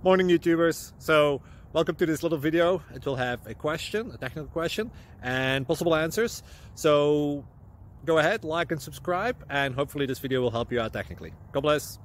Morning YouTubers. So welcome to this little video. It will have a question, a technical question, and possible answers. So go ahead, like and subscribe, and hopefully this video will help you out technically. God bless.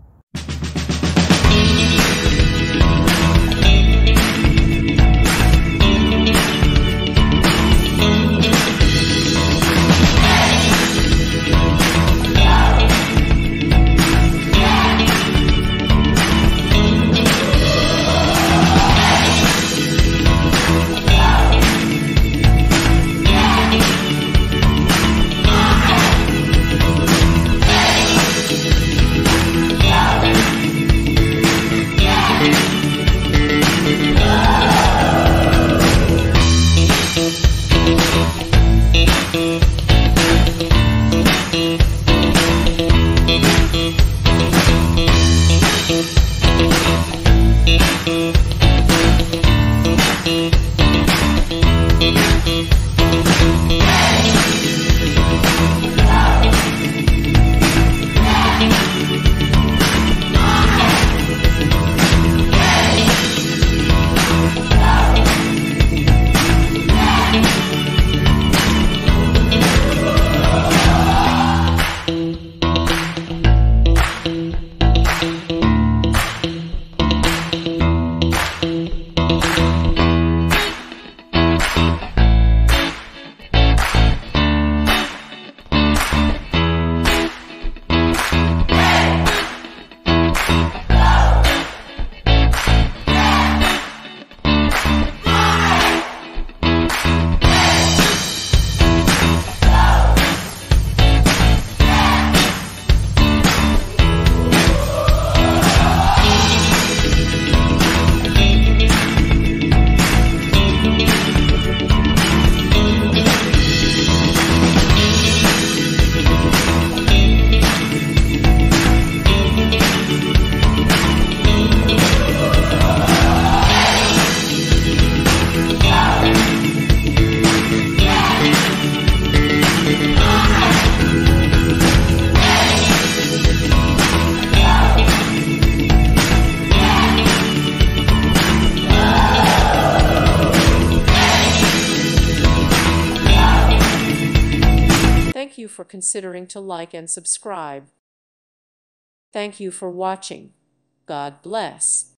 Thank you for considering to like and subscribe. Thank you for watching. God bless.